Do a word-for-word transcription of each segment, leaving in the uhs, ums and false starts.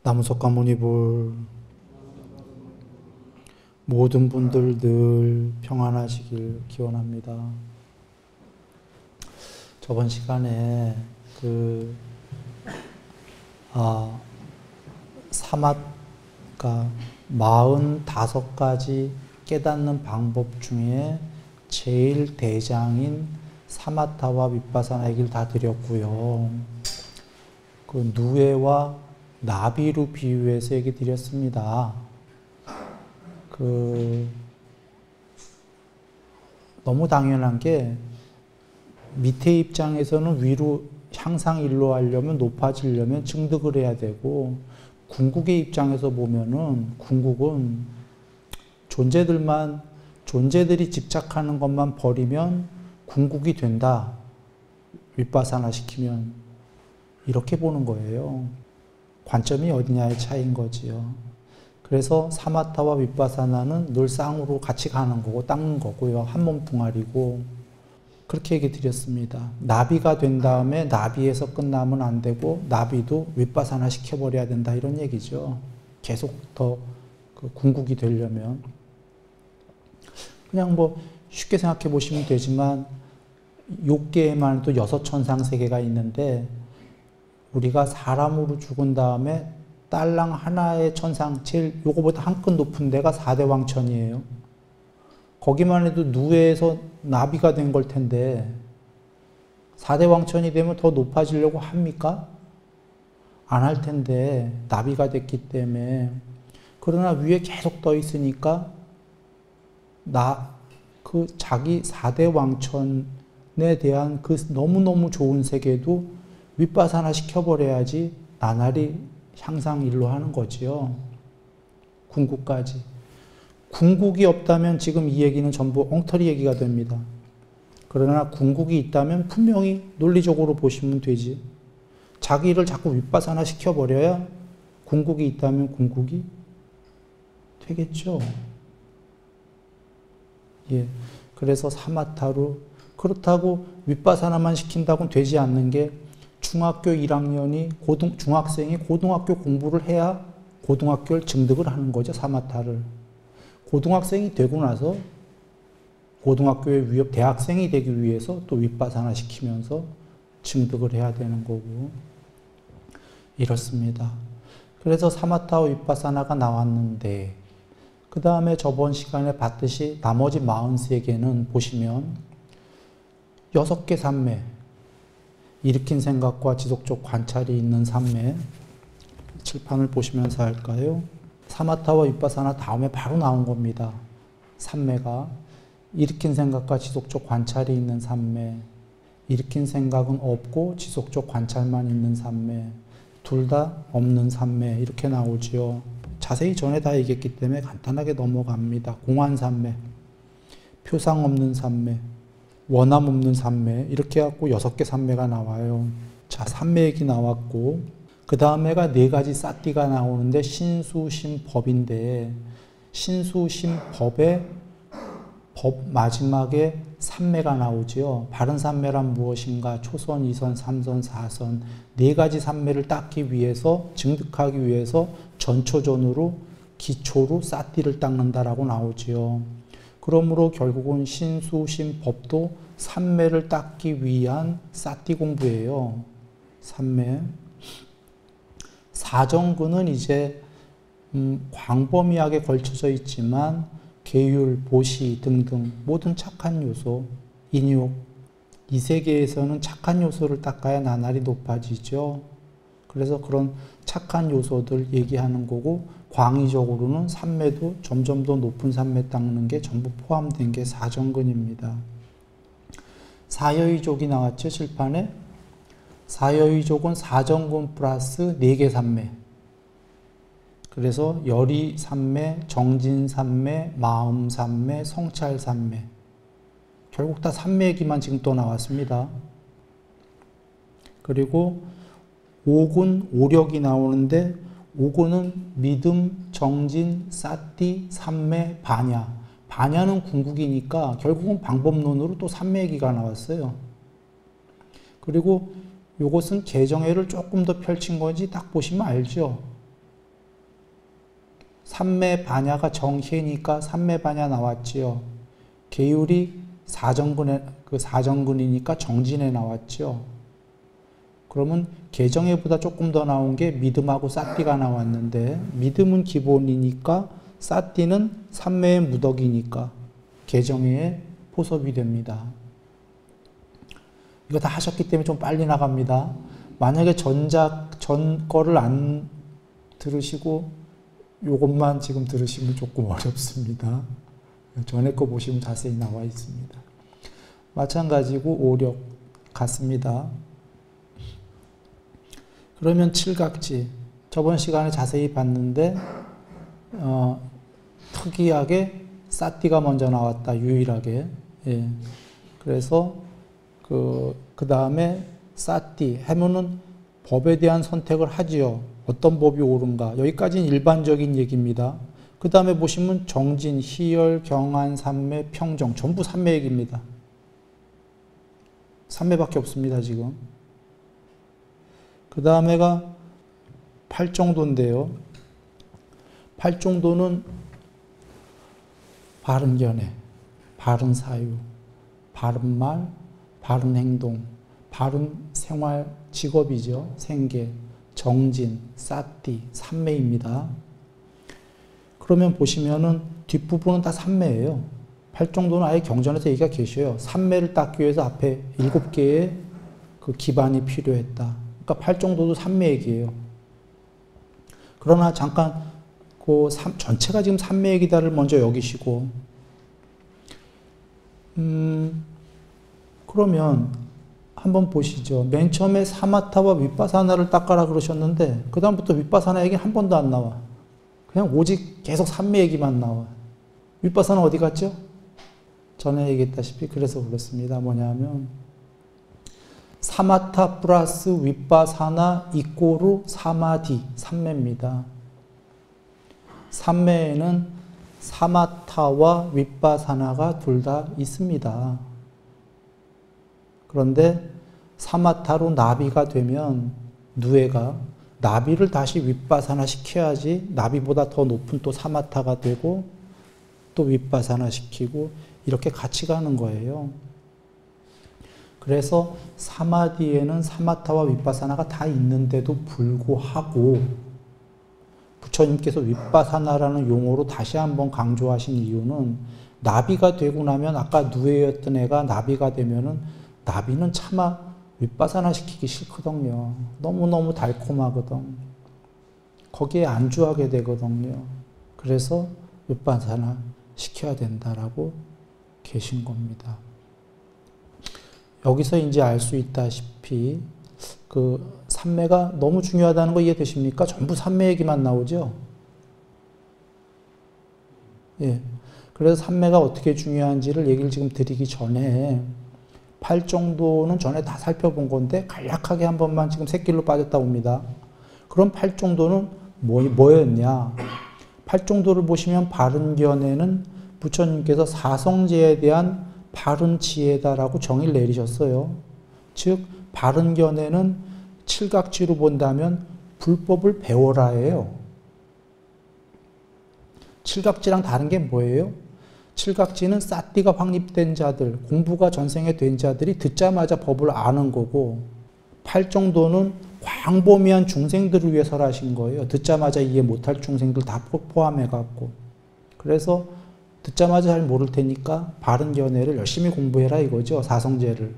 나무석가 무니불 모든 분들 늘 평안하시길 기원합니다. 저번 시간에 그 아, 사마가 마흔다섯 가지 깨닫는 방법 중에 제일 대장인 사마타와 윗바사나 얘기를 다 드렸고요. 그 누에와 나비로 비유해서 얘기 드렸습니다. 그 너무 당연한 게 밑에 입장에서는 위로 향상 일로 하려면 높아지려면 증득을 해야 되고, 궁극의 입장에서 보면은 궁극은 존재들만 존재들이 집착하는 것만 버리면 궁극이 된다. 윗바사나 시키면 이렇게 보는 거예요. 관점이 어디냐의 차이인 거지요. 그래서 사마타와 윗바사나는 늘 쌍으로 같이 가는 거고 닦는 거고요. 한 몸뚱아리고, 그렇게 얘기 드렸습니다. 나비가 된 다음에 나비에서 끝나면 안 되고 나비도 윗바사나 시켜버려야 된다, 이런 얘기죠. 계속 더 그 궁극이 되려면. 그냥 뭐 쉽게 생각해 보시면 되지만 욕계에만 해도 여섯 천상세계가 있는데, 우리가 사람으로 죽은 다음에 딸랑 하나의 천상, 제일 요거보다 한 끗 높은 데가 사대왕천이에요. 거기만 해도 누에에서 나비가 된 걸 텐데 사대왕천이 되면 더 높아지려고 합니까? 안 할 텐데 나비가 됐기 때문에. 그러나 위에 계속 떠 있으니까 나 그 자기 사대왕천에 대한 그 너무너무 좋은 세계도 윗바사나 시켜버려야지 나날이 향상 일로 하는 거지요. 궁극까지. 궁극이 없다면 지금 이 얘기는 전부 엉터리 얘기가 됩니다. 그러나 궁극이 있다면 분명히 논리적으로 보시면 되지. 자기를 자꾸 윗바사나 시켜버려야 궁극이 있다면 궁극이 되겠죠. 예. 그래서 사마타로, 그렇다고 윗바사나만 시킨다고는 되지 않는 게, 중학교 일 학년이 고등, 중학생이 고등학교 공부를 해야 고등학교를 증득을 하는 거죠, 사마타를. 고등학생이 되고 나서 고등학교의 위협, 대학생이 되기 위해서 또 윗바사나 시키면서 증득을 해야 되는 거고, 이렇습니다. 그래서 사마타와 윗바사나가 나왔는데, 그 다음에 저번 시간에 봤듯이 나머지 마흔세 개는 보시면 여섯 개 산매, 일으킨 생각과 지속적 관찰이 있는 산매, 칠판을 보시면서 할까요? 사마타와 윗바사나 다음에 바로 나온 겁니다. 산매가 일으킨 생각과 지속적 관찰이 있는 산매, 일으킨 생각은 없고 지속적 관찰만 있는 산매, 둘 다 없는 산매, 이렇게 나오지요. 자세히 전에 다 얘기했기 때문에 간단하게 넘어갑니다. 공안산매, 표상 없는 산매, 원함 없는 산매, 이렇게 해갖고 여섯 개 산매가 나와요. 자, 산매 얘기 나왔고, 그 다음에가 네 가지 사띠가 나오는데, 신수심법인데, 신수심법의 법 마지막에 산매가 나오지요. 바른 산매란 무엇인가? 초선, 이선, 삼선, 사선, 네 가지 산매를 닦기 위해서, 증득하기 위해서 전초전으로, 기초로 사띠를 닦는다라고 나오지요. 그러므로 결국은 신수심법도 산매를 닦기 위한 사띠 공부예요. 산매. 사정근은 이제 음, 광범위하게 걸쳐져 있지만 계율, 보시 등등 모든 착한 요소, 인욕, 이 세계에서는 착한 요소를 닦아야 나날이 높아지죠. 그래서 그런 착한 요소들 얘기하는 거고, 광의적으로는 산매도 점점 더 높은 산매 닦는 게 전부 포함된 게 사정근입니다. 사여의족이 나왔죠, 칠판에. 사여의족은 사정근 플러스 네 개 산매. 그래서 열의 산매, 정진 산매, 마음 산매, 성찰 산매. 결국 다 산매 얘기만 지금 또 나왔습니다. 그리고 오군, 오력이 나오는데, 오군은 믿음, 정진, 사띠, 산매, 반야. 반야는 궁극이니까 결국은 방법론으로 또 산매 얘기가 나왔어요. 그리고 이것은 개정회를 조금 더 펼친 건지 딱 보시면 알죠. 삼매 반야가 정해니까 삼매 반야 나왔지요. 계율이 사정근에, 그 사정근이니까 정진에 나왔죠. 그러면 개정해보다 조금 더 나온 게 믿음하고 싸띠가 나왔는데, 믿음은 기본이니까 싸띠는 삼매의 무덕이니까 개정해에 포섭이 됩니다. 이거 다 하셨기 때문에 좀 빨리 나갑니다. 만약에 전작, 전 거를 안 들으시고 요것만 지금 들으시면 조금 어렵습니다. 전에 거 보시면 자세히 나와 있습니다. 마찬가지고 오력 같습니다. 그러면 칠각지 저번 시간에 자세히 봤는데 어, 특이하게 싸띠가 먼저 나왔다. 유일하게. 예. 그래서 그, 그 다음에 싸띠 하면은 법에 대한 선택을 하지요. 어떤 법이 옳은가. 여기까지는 일반적인 얘기입니다. 그 다음에 보시면 정진, 희열, 경안, 삼매, 평정 전부 삼매 얘기입니다. 삼매밖에 없습니다. 지금. 그 다음에가 팔정도인데요. 팔정도는 바른 견해, 바른 사유, 바른 말, 바른 행동, 바른 생활, 직업이죠. 생계, 정진, 싸띠, 삼매입니다. 그러면 보시면은 뒷부분은 다 삼매예요. 팔정도는 아예 경전에서 얘기가 계셔요. 삼매를 닦기 위해서 앞에 일곱 개의 그 기반이 필요했다. 그러니까 팔정도도 삼매 얘기예요. 그러나 잠깐 그 삼, 전체가 지금 삼매 얘기다를 먼저 여기시고, 음, 그러면 한번 보시죠. 맨 처음에 사마타와 윗바사나를 닦아라 그러셨는데 그 다음부터 윗바사나 얘기 한 번도 안 나와. 그냥 오직 계속 삼매 얘기만 나와. 윗바사나 어디 갔죠? 전에 얘기했다시피 그래서 그렇습니다. 뭐냐면 사마타 플러스 윗바사나 이꼬르 사마디 삼매입니다. 삼매에는 사마타와 윗바사나가 둘 다 있습니다. 그런데 사마타로 나비가 되면 누에가 나비를 다시 윗바사나 시켜야지 나비보다 더 높은 또 사마타가 되고 또 윗바사나 시키고 이렇게 같이 가는 거예요. 그래서 사마디에는 사마타와 윗바사나가 다 있는데도 불구하고 부처님께서 윗바사나라는 용어로 다시 한번 강조하신 이유는 나비가 되고 나면 아까 누에였던 애가 나비가 되면은 나비는 차마 윗바사나 시키기 싫거든요. 너무너무 달콤하거든. 거기에 안주하게 되거든요. 그래서 윗바사나 시켜야 된다라고 계신 겁니다. 여기서 이제 알 수 있다시피 그 삼매가 너무 중요하다는 거 이해되십니까? 전부 삼매 얘기만 나오죠? 예. 그래서 삼매가 어떻게 중요한지를 얘기를 지금 드리기 전에 팔정도는 전에 다 살펴본 건데 간략하게 한 번만 지금 샛길로 빠졌다 옵니다. 그럼 팔정도는 뭐, 뭐였냐? 팔정도를 보시면 바른 견해는 부처님께서 사성제에 대한 바른 지혜다라고 정의를 내리셨어요. 즉 바른 견해는 칠각지로 본다면 불법을 배워라예요. 칠각지랑 다른 게 뭐예요? 칠각지는 싸띠가 확립된 자들, 공부가 전생에 된 자들이 듣자마자 법을 아는 거고, 팔정도는 광범위한 중생들을 위해서 하신 거예요. 듣자마자 이해 못할 중생들 다 포함해갖고. 그래서 듣자마자 잘 모를 테니까 바른 견해를 열심히 공부해라 이거죠. 사성제를.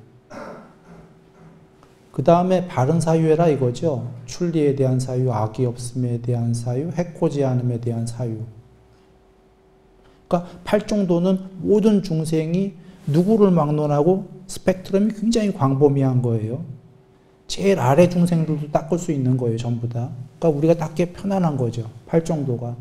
그 다음에 바른 사유해라 이거죠. 출리에 대한 사유, 악이 없음에 대한 사유, 해코지 않음에 대한 사유. 그러니까 팔정도는 모든 중생이 누구를 막론하고 스펙트럼이 굉장히 광범위한 거예요. 제일 아래 중생들도 닦을 수 있는 거예요. 전부 다. 그러니까 우리가 닦기 편안한 거죠. 팔정도가.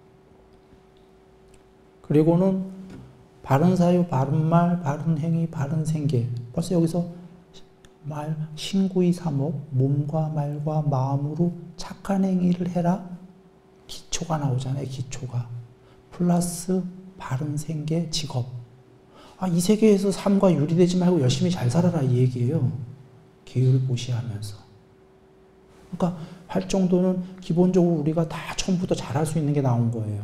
그리고는 바른 사유, 바른 말, 바른 행위, 바른 생계. 벌써 여기서 말, 신구이 삼억, 몸과 말과 마음으로 착한 행위를 해라. 기초가 나오잖아요. 기초가. 플러스 바른 생계, 직업. 아, 이 세계에서 삶과 유리되지 말고 열심히 잘 살아라 이 얘기예요. 계율 보시하면서. 그러니까 할 정도는 기본적으로 우리가 다 처음부터 잘할 수 있는 게 나온 거예요.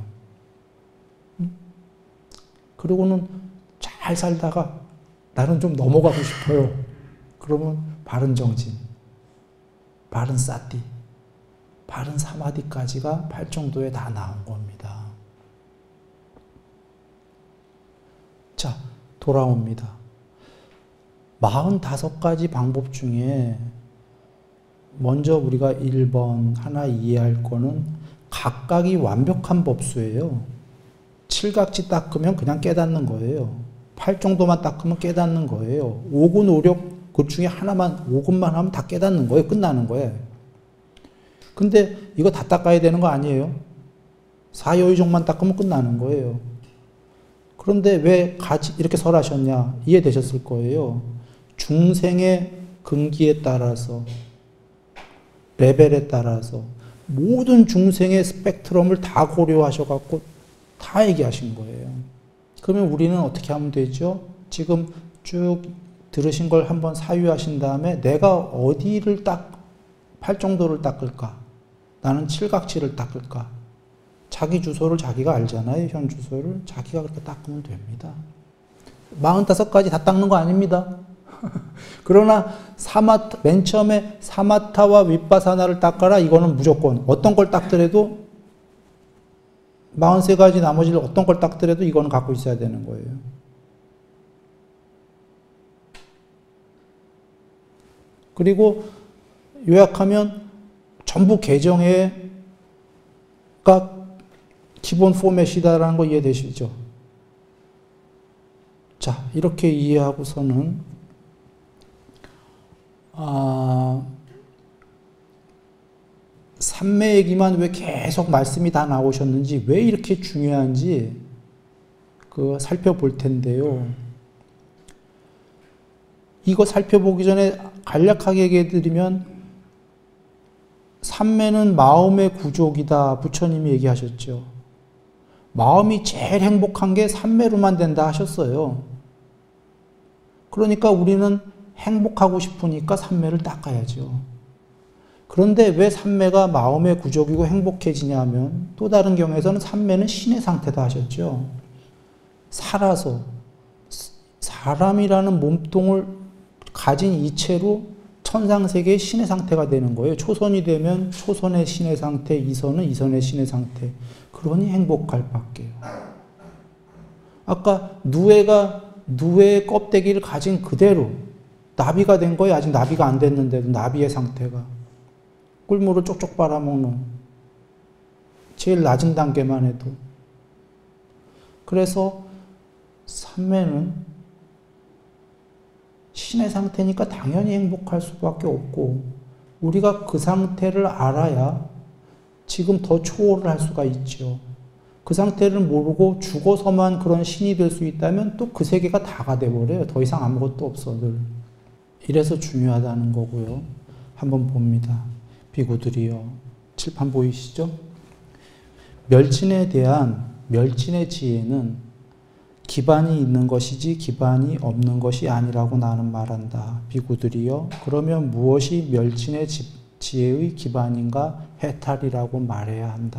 그리고는 잘 살다가 나는 좀 넘어가고 싶어요. 그러면 바른 정진, 바른 사티, 바른 사마디까지가 팔 정도에 다 나온 겁니다. 자, 돌아옵니다. 사십오 가지 방법 중에 먼저 우리가 일 번 하나 이해할 거는 각각이 완벽한 법수예요. 칠각지 닦으면 그냥 깨닫는 거예요. 팔 정도만 닦으면 깨닫는 거예요. 오군 오력 그 중에 하나만 오군만 하면 다 깨닫는 거예요. 끝나는 거예요. 근데 이거 다 닦아야 되는 거 아니에요? 사여의종만 닦으면 끝나는 거예요. 그런데 왜 가지 이렇게 설하셨냐? 이해되셨을 거예요. 중생의 근기에 따라서 레벨에 따라서 모든 중생의 스펙트럼을 다 고려하셔갖고 다 얘기하신 거예요. 그러면 우리는 어떻게 하면 되죠? 지금 쭉 들으신 걸 한번 사유하신 다음에 내가 어디를 딱 팔 정도를 닦을까? 나는 칠각지를 닦을까? 자기 주소를 자기가 알잖아요. 현 주소를 자기가 그렇게 닦으면 됩니다. 사십오 가지 다 닦는 거 아닙니다. 그러나 사마타, 맨 처음에 사마타와 윗바사나를 닦아라. 이거는 무조건 어떤 걸 닦더라도 사십삼 가지 나머지를 어떤 걸 닦더라도 이거는 갖고 있어야 되는 거예요. 그리고 요약하면 전부 개정회가 기본 포맷이다라는 거 이해되시죠? 자, 이렇게 이해하고서는 아, 삼매 얘기만 왜 계속 말씀이 다 나오셨는지, 왜 이렇게 중요한지 그 살펴볼 텐데요. 이거 살펴보기 전에 간략하게 얘기해 드리면 삼매는 마음의 구족이다. 부처님이 얘기하셨죠. 마음이 제일 행복한 게 삼매로만 된다 하셨어요. 그러니까 우리는 행복하고 싶으니까 삼매를 닦아야죠. 그런데 왜 삼매가 마음의 구족이고 행복해지냐 하면 또 다른 경우에서는 삼매는 신의 상태다 하셨죠. 살아서 사람이라는 몸통을 가진 이체로 천상세계의 신의 상태가 되는 거예요. 초선이 되면 초선의 신의 상태, 이선은 이선의 신의 상태. 그러니 행복할 밖에요. 아까 누에가 누에의 껍데기를 가진 그대로 나비가 된 거예요. 아직 나비가 안 됐는데도 나비의 상태가. 꿀물을 쪽쪽 빨아먹는 제일 낮은 단계만 해도. 그래서 삼매는 신의 상태니까 당연히 행복할 수밖에 없고, 우리가 그 상태를 알아야 지금 더 초월을 할 수가 있죠. 그 상태를 모르고 죽어서만 그런 신이 될 수 있다면 또 그 세계가 다가 돼버려요. 더 이상 아무것도 없어들. 이래서 중요하다는 거고요. 한번 봅니다. 비구들이요. 칠판 보이시죠? 멸진에 대한 멸진의 지혜는 기반이 있는 것이지 기반이 없는 것이 아니라고 나는 말한다. 비구들이여, 그러면 무엇이 멸진의 지, 지혜의 기반인가? 해탈이라고 말해야 한다.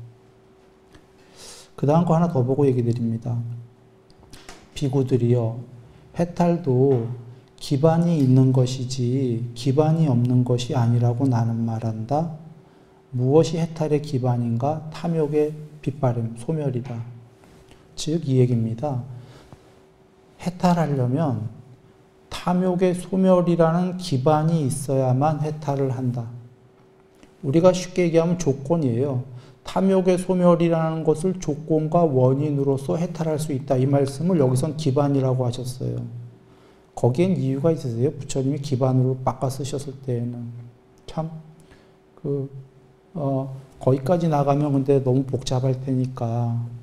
그 다음 거 하나 더 보고 얘기 드립니다. 비구들이여, 해탈도 기반이 있는 것이지 기반이 없는 것이 아니라고 나는 말한다. 무엇이 해탈의 기반인가? 탐욕의 빗바람, 소멸이다. 즉 이 얘기입니다. 해탈하려면 탐욕의 소멸이라는 기반이 있어야만 해탈을 한다. 우리가 쉽게 얘기하면 조건이에요. 탐욕의 소멸이라는 것을 조건과 원인으로서 해탈할 수 있다. 이 말씀을 여기선 기반이라고 하셨어요. 거기엔 이유가 있으세요. 부처님이 기반으로 바꿔 쓰셨을 때에는. 참, 그, 어, 거기까지 나가면 근데 너무 복잡할 테니까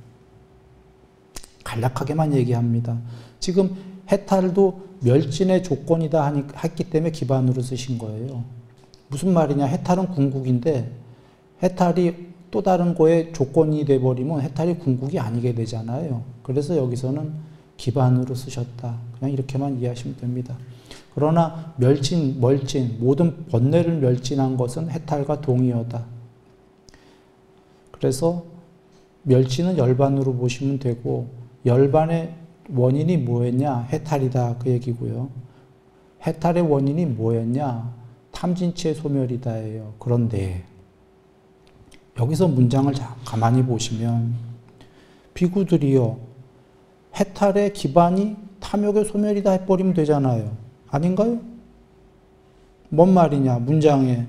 간략하게만 얘기합니다. 지금 해탈도 멸진의 조건이다 하니, 했기 때문에 기반으로 쓰신 거예요. 무슨 말이냐. 해탈은 궁극인데 해탈이 또 다른 거에 조건이 돼버리면 해탈이 궁극이 아니게 되잖아요. 그래서 여기서는 기반으로 쓰셨다. 그냥 이렇게만 이해하시면 됩니다. 그러나 멸진, 멀진, 모든 번뇌를 멸진한 것은 해탈과 동의어다. 그래서 멸진은 열반으로 보시면 되고 열반의 원인이 뭐였냐? 해탈이다 그 얘기고요. 해탈의 원인이 뭐였냐? 탐진치의 소멸이다예요. 그런데 여기서 문장을 가만히 보시면 비구들이요. 해탈의 기반이 탐욕의 소멸이다 해버리면 되잖아요. 아닌가요? 뭔 말이냐? 문장에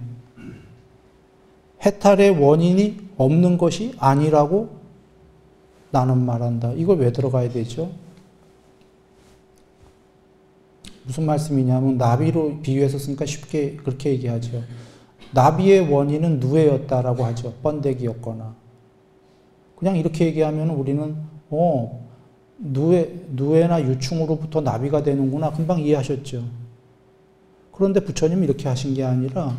해탈의 원인이 없는 것이 아니라고 나는 말한다. 이걸 왜 들어가야 되죠? 무슨 말씀이냐면 나비로 비유해서 쓰니까 쉽게 그렇게 얘기하죠. 나비의 원인은 누에였다라고 하죠. 번데기였거나. 그냥 이렇게 얘기하면 우리는 어 누에, 누에나 유충으로부터 나비가 되는구나 금방 이해하셨죠. 그런데 부처님이 이렇게 하신 게 아니라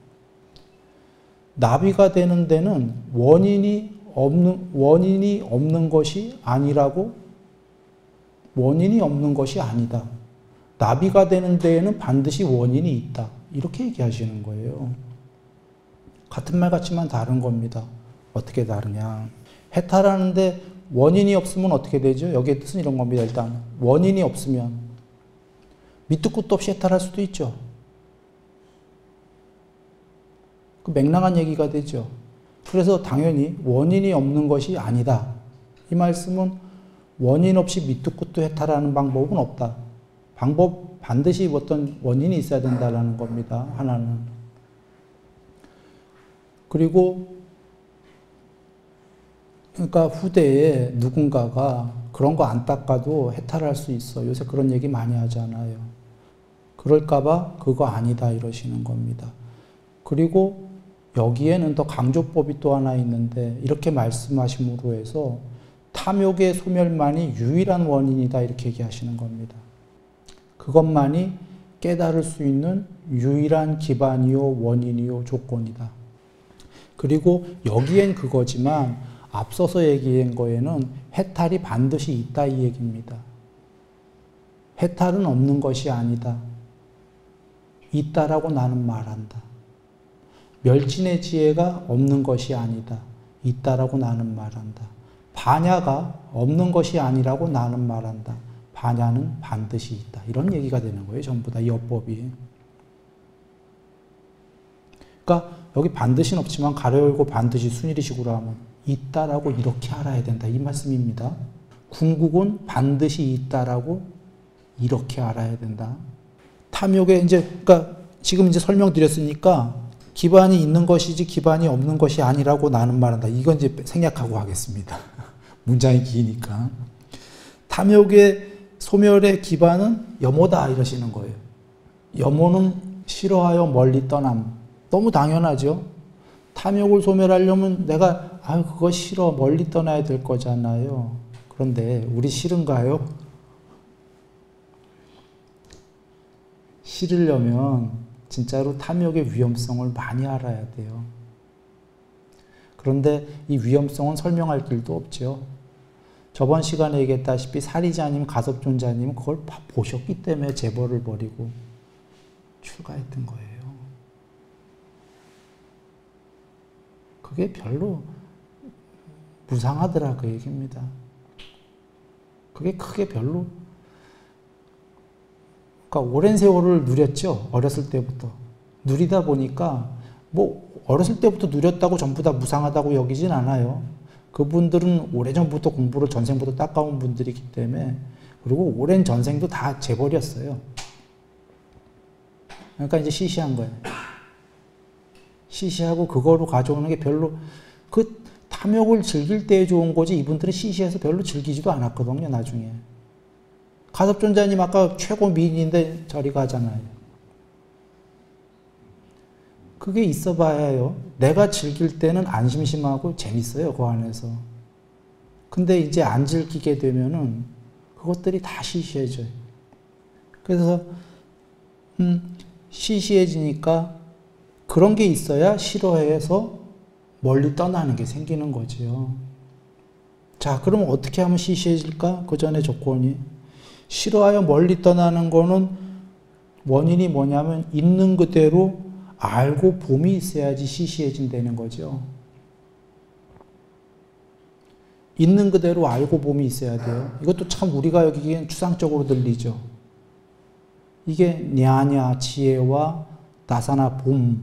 나비가 되는 데는 원인이 없는, 원인이 없는 것이 아니라고 원인이 없는 것이 아니다. 나비가 되는 데에는 반드시 원인이 있다. 이렇게 얘기하시는 거예요. 같은 말 같지만 다른 겁니다. 어떻게 다르냐. 해탈하는데 원인이 없으면 어떻게 되죠? 여기에 뜻은 이런 겁니다. 일단 원인이 없으면 밑도 끝도 없이 해탈할 수도 있죠. 그 맹랑한 얘기가 되죠. 그래서 당연히 원인이 없는 것이 아니다. 이 말씀은 원인 없이 밑도 끝도 해탈하는 방법은 없다. 방법 반드시 어떤 원인이 있어야 된다는 겁니다. 하나는. 그리고 그러니까 후대에 누군가가 그런 거 안 닦아도 해탈할 수 있어. 요새 그런 얘기 많이 하잖아요. 그럴까봐 그거 아니다 이러시는 겁니다. 그리고 여기에는 더 강조법이 또 하나 있는데 이렇게 말씀하심으로 해서 탐욕의 소멸만이 유일한 원인이다 이렇게 얘기하시는 겁니다. 그것만이 깨달을 수 있는 유일한 기반이요 원인이요 조건이다. 그리고 여기엔 그거지만 앞서서 얘기한 거에는 해탈이 반드시 있다 이 얘기입니다. 해탈은 없는 것이 아니다. 있다라고 나는 말한다. 멸진의 지혜가 없는 것이 아니다. 있다라고 나는 말한다. 반야가 없는 것이 아니라고 나는 말한다. 반야는 반드시 있다. 이런 얘기가 되는 거예요. 전부 다 이 어법이. 그러니까 여기 반드시는 없지만 가로 열고 반드시 순일이식으로 하면 있다라고 이렇게 알아야 된다. 이 말씀입니다. 궁극은 반드시 있다라고 이렇게 알아야 된다. 탐욕에 이제 그러니까 지금 이제 설명드렸으니까 기반이 있는 것이지 기반이 없는 것이 아니라고 나는 말한다. 이건 이제 생략하고 하겠습니다. 문장이 기니까. 탐욕의 소멸의 기반은 염호다 이러시는 거예요. 염호는 싫어하여 멀리 떠남. 너무 당연하죠. 탐욕을 소멸하려면 내가 아유 그거 싫어 멀리 떠나야 될 거잖아요. 그런데 우리 싫은가요? 싫으려면 진짜로 탐욕의 위험성을 많이 알아야 돼요. 그런데 이 위험성은 설명할 길도 없죠. 저번 시간에 얘기했다시피 사리자님, 가섭존자님은 그걸 보셨기 때문에 재벌을 버리고 출가했던 거예요. 그게 별로 무상하더라 그 얘기입니다. 그게 크게 별로 그러니까 오랜 세월을 누렸죠. 어렸을 때부터. 누리다 보니까 뭐 어렸을 때부터 누렸다고 전부 다 무상하다고 여기진 않아요. 그분들은 오래전부터 공부를 전생부터 닦아온 분들이기 때문에 그리고 오랜 전생도 다 재벌이었어요. 그러니까 이제 시시한 거예요. 시시하고 그거로 가져오는 게 별로 그 탐욕을 즐길 때 좋은 거지 이분들은 시시해서 별로 즐기지도 않았거든요. 나중에. 가섭존자님 아까 최고 미인인데 저리 가잖아요. 그게 있어 봐야요. 내가 즐길 때는 안 심심하고 재밌어요. 그 안에서. 근데 이제 안 즐기게 되면은 그것들이 다 시시해져요. 그래서 음, 시시해지니까 그런 게 있어야 싫어해서 멀리 떠나는 게 생기는 거지요. 자, 그러면 어떻게 하면 시시해질까? 그 전에 조건이. 싫어하여 멀리 떠나는 거는 원인이 뭐냐면 있는 그대로 알고 봄이 있어야지 시시해진다는 거죠. 있는 그대로 알고 봄이 있어야 돼요. 이것도 참 우리가 여기엔 추상적으로 들리죠. 이게 냐냐 지혜와 나사나 봄.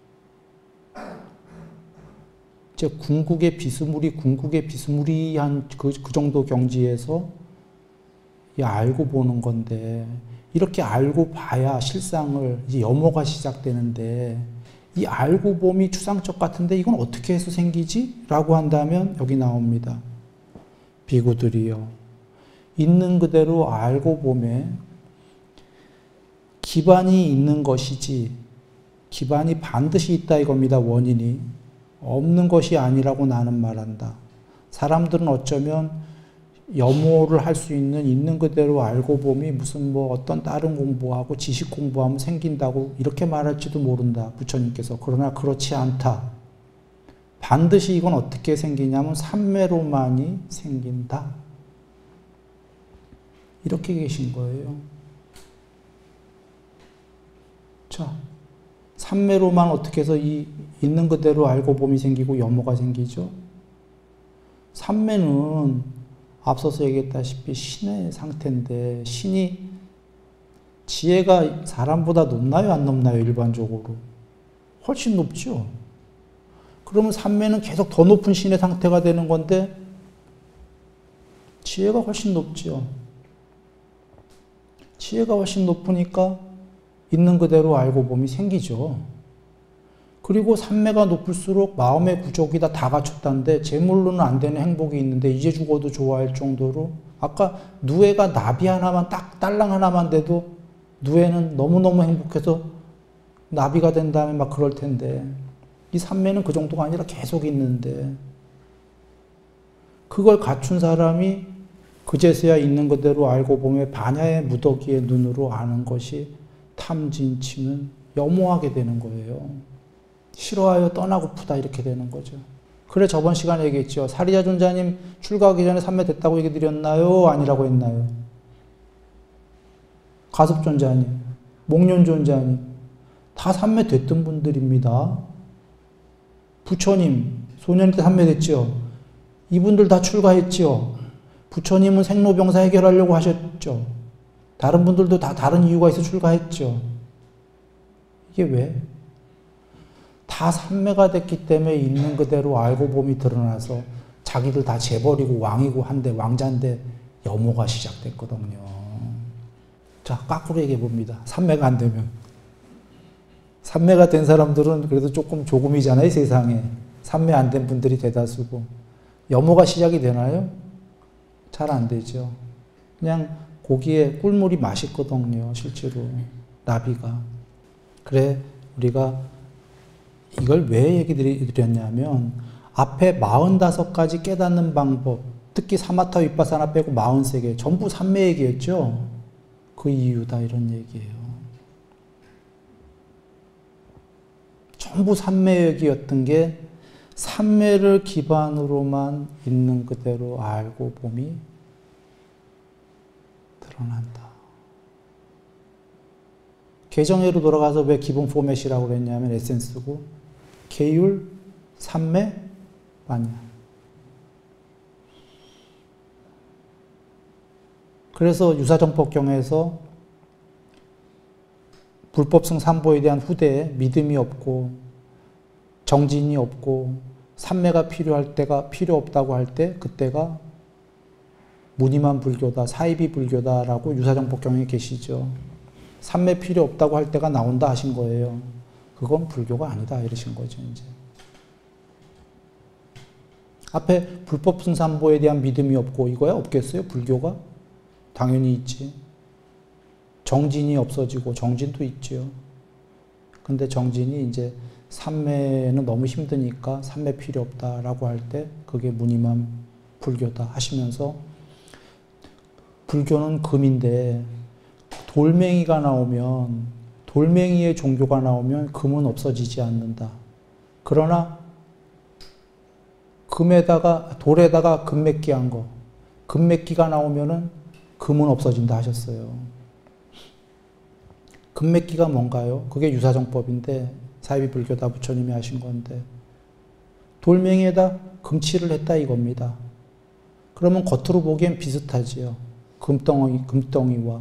이제 궁극의 비스무리, 궁극의 비스무리한 그, 그 정도 경지에서 이 알고 보는 건데, 이렇게 알고 봐야 실상을, 이제 염호가 시작되는데, 이 알고 봄이 추상적 같은데 이건 어떻게 해서 생기지? 라고 한다면 여기 나옵니다. 비구들이요. 있는 그대로 알고 봄에 기반이 있는 것이지, 기반이 반드시 있다 이겁니다. 원인이. 없는 것이 아니라고 나는 말한다. 사람들은 어쩌면 염호를 할 수 있는 있는 그대로 알고 봄이 무슨 뭐 어떤 다른 공부하고 지식 공부하면 생긴다고 이렇게 말할지도 모른다. 부처님께서. 그러나 그렇지 않다. 반드시 이건 어떻게 생기냐면 삼매로만이 생긴다. 이렇게 계신 거예요. 자, 삼매로만 어떻게 해서 이 있는 그대로 알고 봄이 생기고 염호가 생기죠? 삼매는 앞서서 얘기했다시피 신의 상태인데, 신이 지혜가 사람보다 높나요? 안 높나요? 일반적으로. 훨씬 높죠. 그러면 삼매는 계속 더 높은 신의 상태가 되는 건데, 지혜가 훨씬 높죠. 지혜가 훨씬 높으니까 있는 그대로 알고 봄이 생기죠. 그리고 삼매가 높을수록 마음의 구족이 다 다 갖췄다는데 재물로는 안 되는 행복이 있는데 이제 죽어도 좋아할 정도로, 아까 누에가 나비 하나만 딱 딸랑 하나만 돼도 누에는 너무너무 행복해서 나비가 된 다음에 막 그럴 텐데, 이 삼매는 그 정도가 아니라 계속 있는데, 그걸 갖춘 사람이 그제서야 있는 그대로 알고 보면 반야의 무더기의 눈으로 아는 것이 탐진치면 염호하게 되는 거예요. 싫어하여 떠나고프다 이렇게 되는 거죠. 그래 저번 시간에 얘기했죠. 사리자 존자님 출가하기 전에 삼매 됐다고 얘기 드렸나요? 아니라고 했나요? 가섭 존자님, 목련 존자님 다 삼매 됐던 분들입니다. 부처님 소년 때 삼매 됐죠. 이분들 다 출가했죠. 부처님은 생로병사 해결하려고 하셨죠. 다른 분들도 다 다른 이유가 있어 출가했죠. 이게 왜? 다 삼매가 됐기 때문에 있는 그대로 알고 봄이 드러나서 자기들 다 재버리고 왕이고 한데 왕자인데 염호가 시작됐거든요. 자, 거꾸로 얘기해 봅니다. 삼매가 안 되면. 삼매가 된 사람들은 그래도 조금 조금이잖아요, 세상에. 삼매 안 된 분들이 대다수고. 염호가 시작이 되나요? 잘 안 되죠. 그냥 고기에 꿀물이 맛있거든요, 실제로. 나비가. 그래, 우리가 이걸 왜 얘기 드렸냐면, 앞에 사십오 가지 깨닫는 방법, 특히 사마타 윗바사나 빼고 사십삼 개, 전부 삼매 얘기였죠? 그 이유다, 이런 얘기예요. 전부 삼매 얘기였던 게, 삼매를 기반으로만 있는 그대로 알고 봄이 드러난다. 개정회로 돌아가서 왜 기본 포맷이라고 그랬냐면 에센스고, 계율, 삼매, 반야. 그래서 유사정법경에서 불법성 삼보에 대한 후대에 믿음이 없고 정진이 없고 삼매가 필요할 때가 필요 없다고 할 때 그때가 무늬만 불교다, 사이비 불교다라고 유사정법경에 계시죠. 삼매 필요 없다고 할 때가 나온다 하신 거예요. 그건 불교가 아니다 이러신 거죠, 이제. 앞에 불법 승삼보에 대한 믿음이 없고 이거야 없겠어요? 불교가? 당연히 있지. 정진이 없어지고 정진도 있죠. 근데 정진이 이제 삼매는 너무 힘드니까 삼매 필요 없다라고 할 때 그게 무늬만 불교다 하시면서, 불교는 금인데 돌멩이가 나오면, 돌멩이의 종교가 나오면 금은 없어지지 않는다. 그러나 금에다가, 돌에다가 금맥기 한 거, 금맥기가 나오면은 금은 없어진다 하셨어요. 금맥기가 뭔가요? 그게 유사정법인데 사이비불교다 부처님이 하신 건데 돌멩이에다 금칠을 했다 이겁니다. 그러면 겉으로 보기엔 비슷하지요. 금덩이, 금덩이와.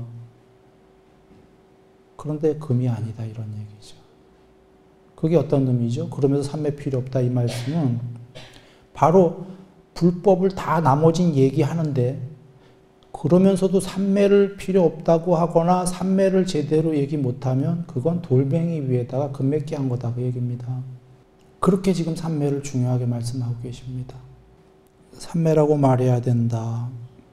그런데 금이 아니다 이런 얘기죠. 그게 어떤 의미죠? 그러면서 삼매 필요 없다 이 말씀은 바로 불법을 다 나머진 얘기하는데 그러면서도 삼매를 필요 없다고 하거나 삼매를 제대로 얘기 못하면 그건 돌멩이 위에다가 금맥기 한 거다 그 얘기입니다. 그렇게 지금 삼매를 중요하게 말씀하고 계십니다. 삼매라고 말해야 된다.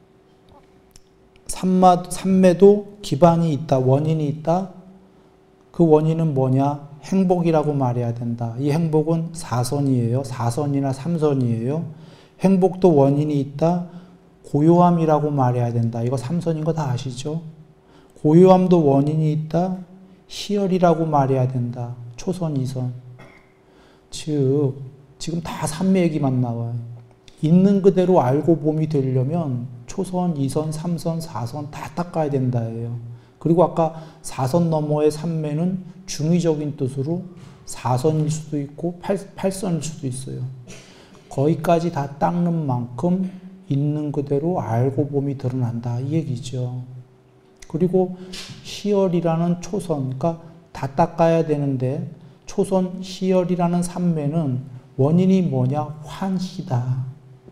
삼마, 삼매도 기반이 있다, 원인이 있다. 그 원인은 뭐냐? 행복이라고 말해야 된다. 이 행복은 사선이에요. 사선이나 삼선이에요. 행복도 원인이 있다. 고요함이라고 말해야 된다. 이거 삼선인 거 다 아시죠? 고요함도 원인이 있다. 희열이라고 말해야 된다. 초선, 이선. 즉 지금 다 삼매 얘기만 나와요. 있는 그대로 알고 봄이 되려면 초선, 이선, 삼선, 사선 다 닦아야 된다예요. 그리고 아까 사선 너머의 삼매는 중의적인 뜻으로 사선일 수도 있고 팔, 팔선일 수도 있어요. 거기까지 다 닦는 만큼 있는 그대로 알고 봄이 드러난다 이 얘기죠. 그리고 희열이라는 초선, 그러니까 다 닦아야 되는데 초선, 희열이라는 삼매는 원인이 뭐냐? 환희다.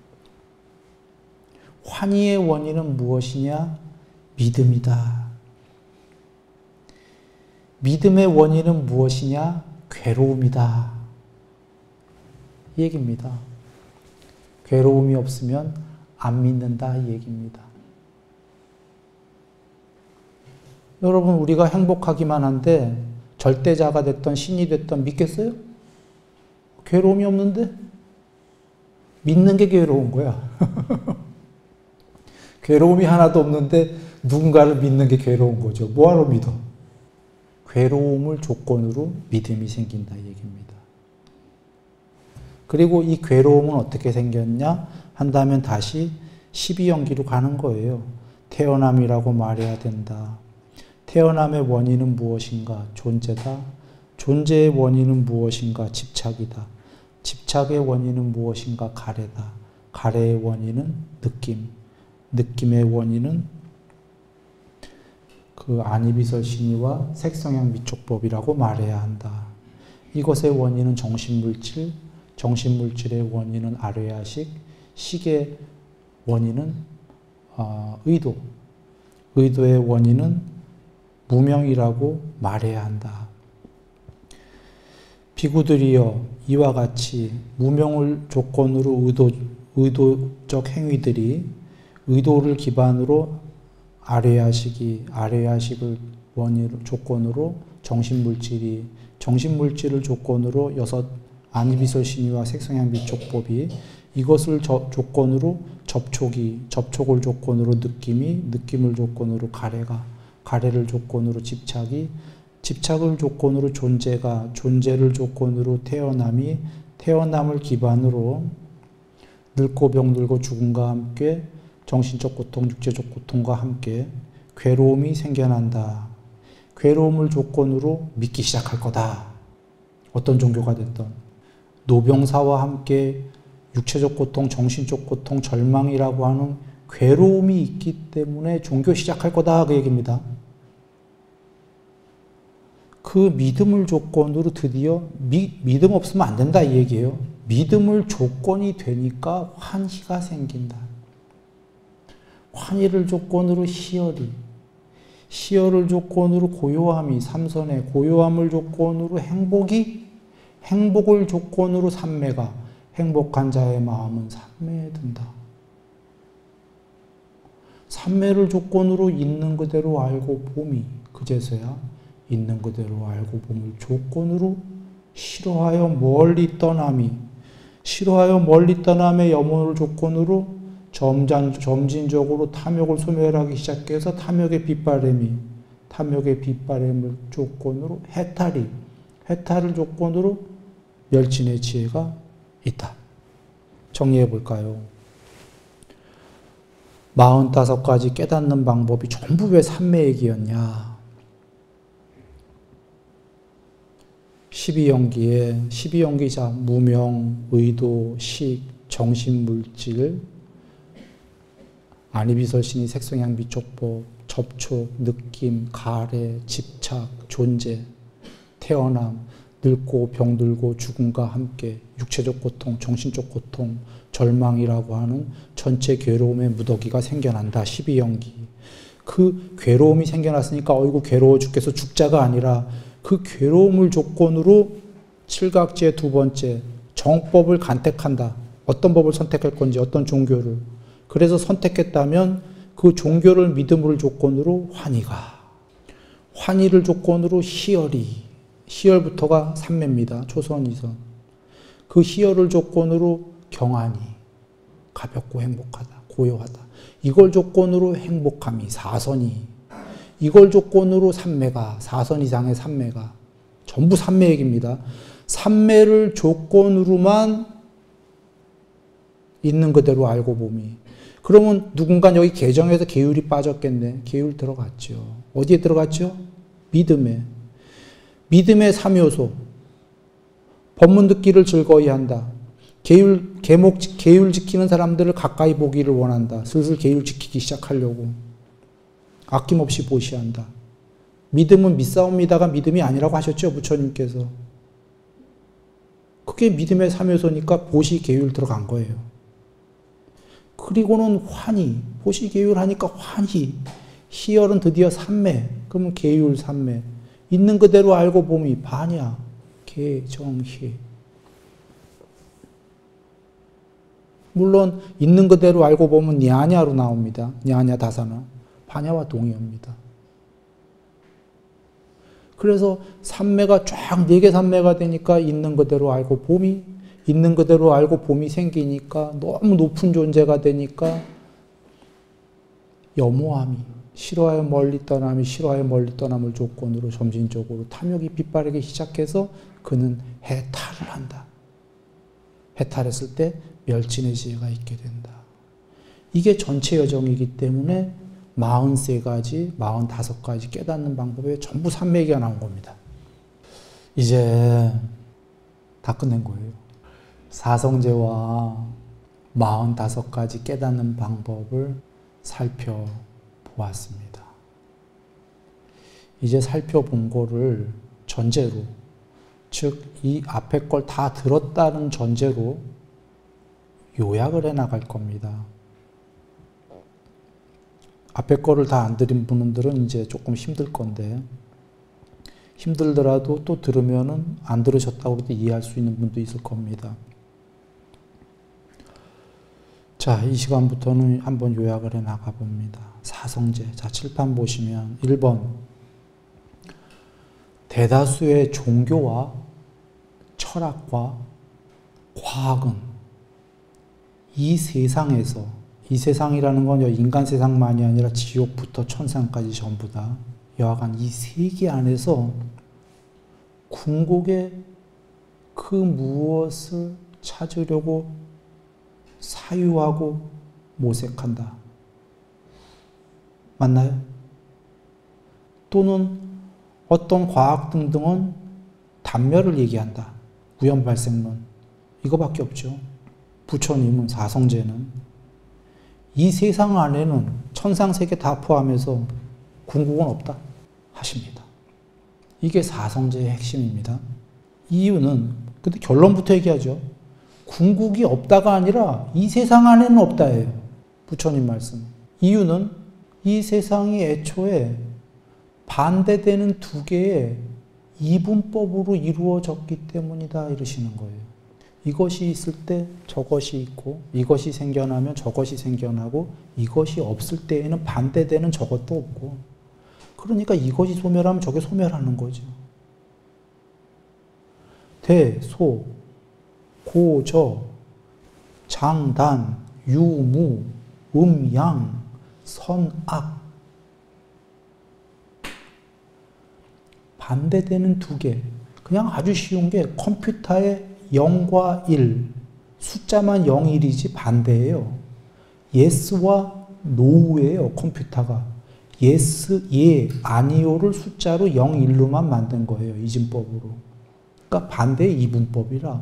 환희의 원인은 무엇이냐? 믿음이다. 믿음의 원인은 무엇이냐? 괴로움이다. 이 얘기입니다. 괴로움이 없으면 안 믿는다 이 얘기입니다. 여러분 우리가 행복하기만 한데 절대자가 됐던 신이 됐던 믿겠어요? 괴로움이 없는데? 믿는 게 괴로운 거야. 괴로움이 하나도 없는데 누군가를 믿는 게 괴로운 거죠. 뭐하러 믿어? 괴로움을 조건으로 믿음이 생긴다 이 얘기입니다. 그리고 이 괴로움은 어떻게 생겼냐 한다면 다시 십이연기로 가는 거예요. 태어남이라고 말해야 된다. 태어남의 원인은 무엇인가? 존재다. 존재의 원인은 무엇인가? 집착이다. 집착의 원인은 무엇인가? 가래다. 가래의 원인은 느낌. 느낌의 원인은 그 안이비설신이와 색성향 미촉법이라고 말해야 한다. 이것의 원인은 정신물질, 정신물질의 원인은 아뢰야식, 식의 원인은 어, 의도, 의도의 원인은 무명이라고 말해야 한다. 비구들이여 이와 같이 무명을 조건으로 의도, 의도적 행위들이 의도를 기반으로 아뢰야식이, 아뢰야식을 원인 조건으로 정신물질이, 정신물질을 조건으로 여섯 안이비설신이와 색성향 미촉법이 이것을 저, 조건으로 접촉이, 접촉을 조건으로 느낌이, 느낌을 조건으로 가래가, 가래를 조건으로 집착이, 집착을 조건으로 존재가, 존재를 조건으로 태어남이, 태어남을 기반으로 늙고 병들고 죽음과 함께 정신적 고통, 육체적 고통과 함께 괴로움이 생겨난다. 괴로움을 조건으로 믿기 시작할 거다. 어떤 종교가 됐던. 노병사와 함께 육체적 고통, 정신적 고통, 절망이라고 하는 괴로움이 있기 때문에 종교 시작할 거다 그 얘기입니다. 그 믿음을 조건으로 드디어 미, 믿음 없으면 안 된다 이 얘기예요. 믿음을 조건이 되니까 환희가 생긴다. 환희를 조건으로 희열이, 희열을 조건으로 고요함이, 삼선의 고요함을 조건으로 행복이, 행복을 조건으로 삼매가, 행복한 자의 마음은 삼매에 든다. 삼매를 조건으로 있는 그대로 알고 봄이, 그제서야 있는 그대로 알고 봄을 조건으로 싫어하여 멀리 떠남이, 싫어하여 멀리 떠남의 염원을 조건으로 점잔, 점진적으로 탐욕을 소멸하기 시작해서 탐욕의 빗바람이, 탐욕의 빗바람을 조건으로 해탈이, 해탈을 조건으로 멸진의 지혜가 있다. 정리해 볼까요? 마흔다섯 가지 깨닫는 방법이 전부 왜 삼매 얘기였냐? 십이연기에 십이연기자 무명, 의도, 식, 정신물질, 안이비설신이 색성향비 촉법, 접촉, 느낌, 가래, 집착, 존재, 태어남, 늙고 병들고 죽음과 함께 육체적 고통, 정신적 고통, 절망이라고 하는 전체 괴로움의 무더기가 생겨난다. 십이연기. 그 괴로움이 생겨났으니까 어이구 괴로워 죽겠어 죽자가 아니라 그 괴로움을 조건으로 칠각지의 두 번째 정법을 간택한다. 어떤 법을 선택할 건지 어떤 종교를. 그래서 선택했다면 그 종교를 믿음을 조건으로 환희가, 환희를 조건으로 희열이, 희열부터가 삼매입니다. 초선, 이선. 그 희열을 조건으로 경안이, 가볍고 행복하다, 고요하다. 이걸 조건으로 행복함이, 사선이, 이걸 조건으로 삼매가, 사선 이상의 삼매가, 전부 삼매 얘기입니다. 삼매를 조건으로만 있는 그대로 알고 봄이. 그러면 누군가 여기 계정에서 계율이 빠졌겠네. 계율 들어갔죠. 어디에 들어갔죠? 믿음에. 믿음의 삼요소. 법문 듣기를 즐거이 한다. 계율, 계목, 계율 지키는 사람들을 가까이 보기를 원한다. 슬슬 계율 지키기 시작하려고. 아낌없이 보시한다. 믿음은 믿사옵니다가 믿음이 아니라고 하셨죠, 부처님께서. 그게 믿음의 삼요소니까 보시 계율 들어간 거예요. 그리고는 환희, 보시 계율 하니까 환희, 희열은 드디어 삼매, 그러면 계율 삼매. 있는 그대로 알고 봄이 반야, 계정희. 물론 있는 그대로 알고 보면 냐냐로 나옵니다. 냐냐 다사나. 반야와 동의합니다. 그래서 삼매가 쫙 네 개 삼매가 되니까 있는 그대로 알고 봄이, 있는 그대로 알고 봄이 생기니까 너무 높은 존재가 되니까 염오함이, 싫어하여 멀리 떠남이, 싫어하여 멀리 떠남을 조건으로 점진적으로 탐욕이 빗바르기 시작해서 그는 해탈을 한다. 해탈했을 때 멸진의 지혜가 있게 된다. 이게 전체 여정이기 때문에 마흔세 가지, 마흔다섯 가지 깨닫는 방법에 전부 삼매기가 나온 겁니다. 이제 다 끝낸 거예요. 사성제와 마흔다섯 가지 깨닫는 방법을 살펴보았습니다. 이제 살펴본 거를 전제로, 즉 이 앞에 걸 다 들었다는 전제로 요약을 해 나갈 겁니다. 앞에 거를 다 안 들은 분들은 이제 조금 힘들 건데, 힘들더라도 또 들으면은 안 들으셨다고 해도 이해할 수 있는 분도 있을 겁니다. 자, 이 시간부터는 한번 요약을 해 나가 봅니다. 사성제. 자, 칠판 보시면 일 번. 대다수의 종교와 철학과 과학은 이 세상에서, 이 세상이라는 건 인간 세상만이 아니라 지옥부터 천상까지 전부 다 여하간 이 세계 안에서 궁극의 그 무엇을 찾으려고 사유하고 모색한다. 맞나요? 또는 어떤 과학 등등은 단멸을 얘기한다. 우연발생론. 이거밖에 없죠. 부처님은, 사성제는 이 세상 안에는 천상세계 다 포함해서 궁극은 없다 하십니다. 이게 사성제의 핵심입니다. 이유는, 근데 결론부터 얘기하죠. 궁극이 없다가 아니라 이 세상 안에는 없다예요. 부처님 말씀. 이유는 이 세상이 애초에 반대되는 두 개의 이분법으로 이루어졌기 때문이다 이러시는 거예요. 이것이 있을 때 저것이 있고, 이것이 생겨나면 저것이 생겨나고, 이것이 없을 때에는 반대되는 저것도 없고, 그러니까 이것이 소멸하면 저게 소멸하는 거죠. 대, 소, 고, 저, 장, 단, 유, 무, 음, 양, 선, 악. 반대되는 두 개. 그냥 아주 쉬운 게 컴퓨터의 영과 일, 숫자만 영, 일이지 반대예요. yes와 no예요, 컴퓨터가. yes, 예, 아니요를 숫자로 영, 일로만 만든 거예요, 이진법으로. 그러니까 반대의 이분법이라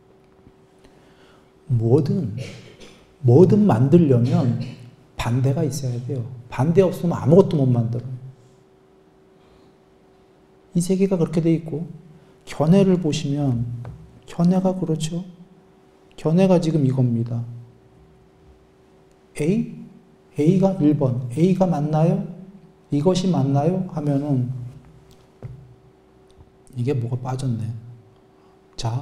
뭐든 뭐든 만들려면 반대가 있어야 돼요. 반대 없으면 아무것도 못 만들어요. 이 세계가 그렇게 돼 있고 견해를 보시면 견해가 그렇죠. 견해가 지금 이겁니다. A? A가 일 번. A가 맞나요? 이것이 맞나요? 하면은 이게 뭐가 빠졌네. 자,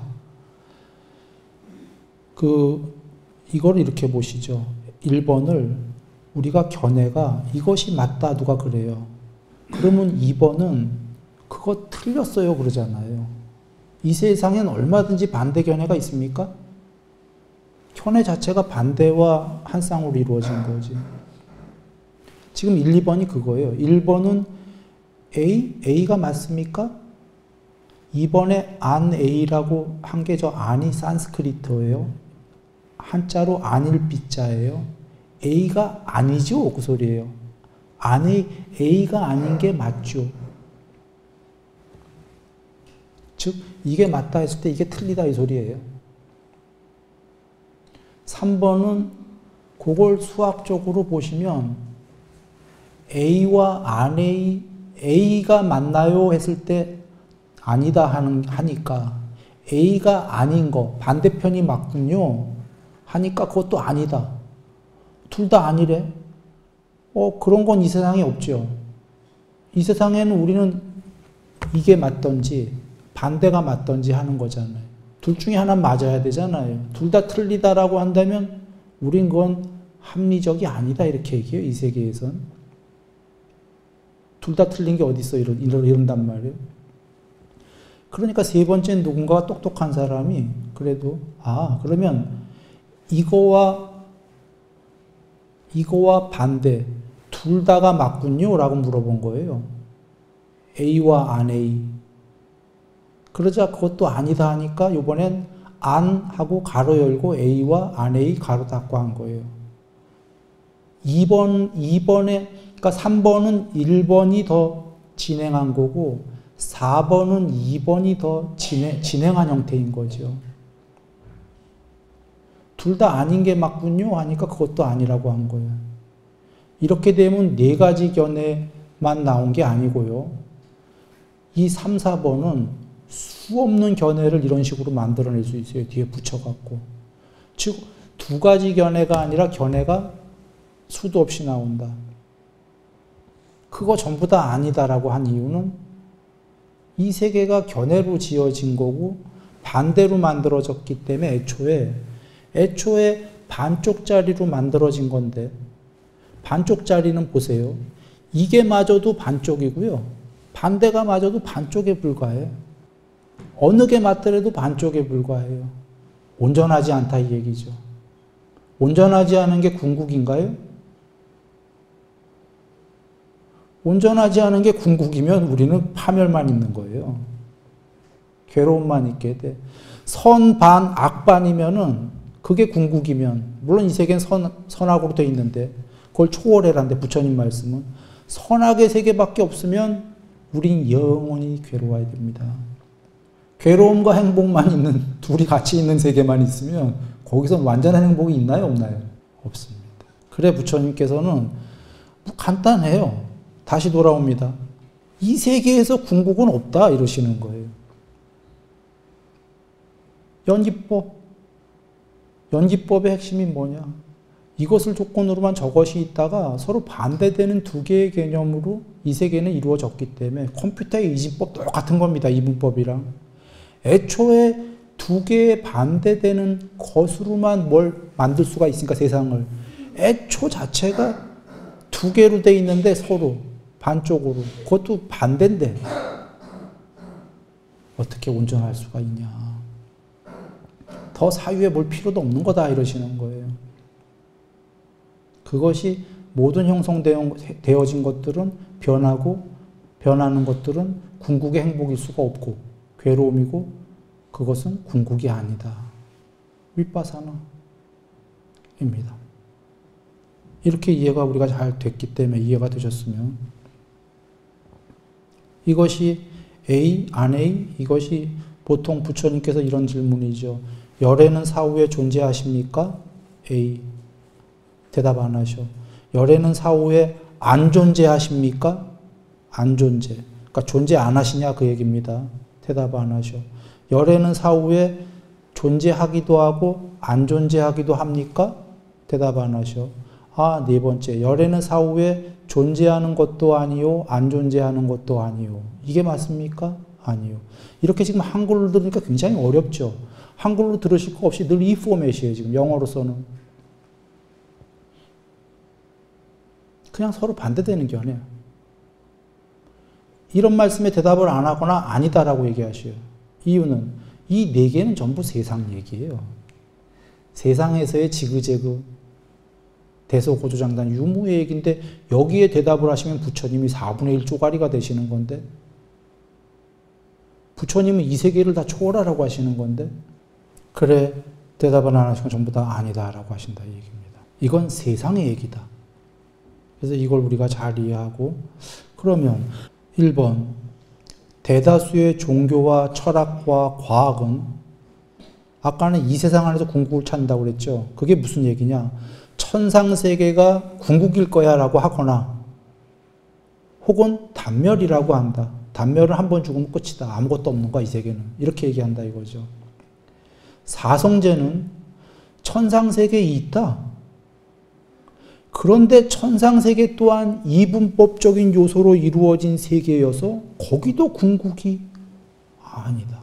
그 이걸 이렇게 보시죠. 일 번을 우리가 견해가 이것이 맞다 누가 그래요. 그러면 이 번은 그거 틀렸어요 그러잖아요. 이 세상엔 얼마든지 반대 견해가 있습니까? 견해 자체가 반대와 한 쌍으로 이루어진 거지. 지금 일, 이 번이 그거예요. 일 번은 A, A가 맞습니까? 이 번에 안 A라고 한 게 저 안이 산스크리트어예요. 한자로 안일 비자예요. A가 아니죠 그 소리예요. 안이 A가 아닌 게 맞죠. 즉 이게 맞다 했을 때 이게 틀리다 이 소리예요. 삼 번은 그걸 수학적으로 보시면 A와 안 A, A가 맞나요 했을 때 아니다 하는, 하니까 A가 아닌 거, 반대편이 맞군요 하니까 그것도 아니다. 둘 다 아니래. 어, 그런 건 이 세상에 없죠. 이 세상에는 우리는 이게 맞던지 반대가 맞던지 하는 거잖아요. 둘 중에 하나 맞아야 되잖아요. 둘 다 틀리다라고 한다면 우린 그건 합리적이 아니다 이렇게 얘기해요. 이 세계에선. 둘 다 틀린 게 어디 있어 이런, 이런, 이런단 말이에요. 그러니까 세 번째는 누군가가 똑똑한 사람이 그래도 아 그러면 이거와 이거와 반대 둘 다가 맞군요 라고 물어본 거예요. A와 안 A. 그러자 그것도 아니다 하니까 이번엔 안 하고 가로 열고 A와 안 A 가로 닫고 한 거예요. 이 번, 이 번에, 그러니까 삼 번은 일 번이 더 진행한 거고 사 번은 이 번이 더 진행, 진행한 형태인 거죠. 둘 다 아닌 게 맞군요 하니까 그것도 아니라고 한 거예요. 이렇게 되면 네 가지 견해만 나온 게 아니고요. 이 삼, 사 번은 수 없는 견해를 이런 식으로 만들어낼 수 있어요. 뒤에 붙여갖고. 즉, 두 가지 견해가 아니라 견해가 수도 없이 나온다. 그거 전부 다 아니다라고 한 이유는 이 세계가 견해로 지어진 거고 반대로 만들어졌기 때문에 애초에 애초에 반쪽짜리로 만들어진 건데 반쪽짜리는 보세요. 이게 마저도 반쪽이고요. 반대가 마저도 반쪽에 불과해요. 어느 게 맞더라도 반쪽에 불과해요. 온전하지 않다 이 얘기죠. 온전하지 않은 게 궁극인가요? 온전하지 않은 게 궁극이면 우리는 파멸만 있는 거예요. 괴로움만 있게 돼. 선 반, 악 반이면은 그게 궁극이면 물론 이 세계는 선, 선악으로 돼 있는데 그걸 초월해라는데 부처님 말씀은 선악의 세계밖에 없으면 우린 영원히 괴로워야 됩니다. 괴로움과 행복만 있는 둘이 같이 있는 세계만 있으면 거기서 완전한 행복이 있나요? 없나요? 없습니다. 그래 부처님께서는 뭐 간단해요. 다시 돌아옵니다. 이 세계에서 궁극은 없다 이러시는 거예요. 연기법. 연기법의 핵심이 뭐냐? 이것을 조건으로만 저것이 있다가 서로 반대되는 두 개의 개념으로 이 세계는 이루어졌기 때문에 컴퓨터의 이진법 똑같은 겁니다. 이분법이랑. 애초에 두 개의 반대되는 것으로만 뭘 만들 수가 있으니까 세상을. 애초 자체가 두 개로 돼 있는데 서로 반쪽으로. 그것도 반대인데 어떻게 온전할 수가 있냐. 더 사유에 볼 필요도 없는 거다 이러시는 거예요. 그것이 모든 형성되어진 것들은 변하고 변하는 것들은 궁극의 행복일 수가 없고 괴로움이고 그것은 궁극이 아니다. 윗바사나입니다. 이렇게 이해가 우리가 잘 됐기 때문에 이해가 되셨으면 이것이 A, 안 A, 이것이 보통 부처님께서 이런 질문이죠. 열애는 사후에 존재하십니까? A. 대답 안 하셔. 열애는 사후에 안 존재하십니까? 안 존재. 그러니까 존재 안 하시냐 그 얘기입니다. 대답 안 하셔. 열애는 사후에 존재하기도 하고 안 존재하기도 합니까? 대답 안 하셔. 아, 네 번째. 열애는 사후에 존재하는 것도 아니요, 안 존재하는 것도 아니요. 이게 맞습니까? 아니요. 이렇게 지금 한글로 들으니까 굉장히 어렵죠. 한글로 들으실 거 없이 늘 이 포맷이에요, 지금 영어로서는. 그냥 서로 반대되는 견해야. 이런 말씀에 대답을 안 하거나 아니다라고 얘기하셔요. 이유는 이 네 개는 전부 세상 얘기예요. 세상에서의 지그재그, 대소고조장단, 유무의 얘기인데 여기에 대답을 하시면 부처님이 사분의 일 쪼가리가 되시는 건데, 부처님은 이 세계를 다 초월하라고 하시는 건데, 그래 대답을 안 하시면 전부 다 아니다라고 하신다 이 얘기입니다. 이건 세상의 얘기다. 그래서 이걸 우리가 잘 이해하고, 그러면 일 번 대다수의 종교와 철학과 과학은 아까는 이 세상 안에서 궁극을 찾는다고 그랬죠. 그게 무슨 얘기냐? 천상세계가 궁극일 거야 라고 하거나 혹은 단멸이라고 한다. 단멸은 한 번 죽으면 끝이다. 아무것도 없는 거야 이 세계는. 이렇게 얘기한다 이거죠. 사성제는 천상세계에 있다. 그런데 천상세계 또한 이분법적인 요소로 이루어진 세계여서 거기도 궁극이 아니다.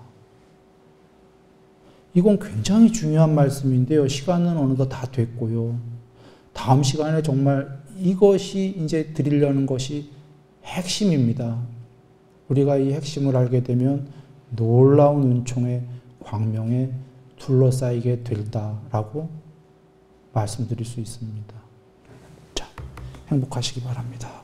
이건 굉장히 중요한 말씀인데요. 시간은 어느덧 다 됐고요. 다음 시간에 정말 이것이 이제 드리려는 것이 핵심입니다. 우리가 이 핵심을 알게 되면 놀라운 은총의 광명에 둘러싸이게 된다라고 말씀드릴 수 있습니다. 자, 행복하시기 바랍니다.